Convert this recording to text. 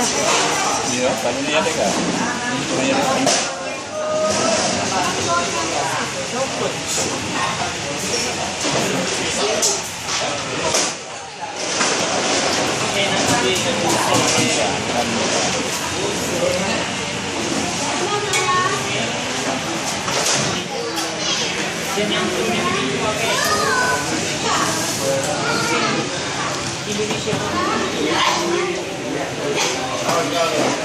Iya, kalau ini ada kan? Ini ada. Indonesia.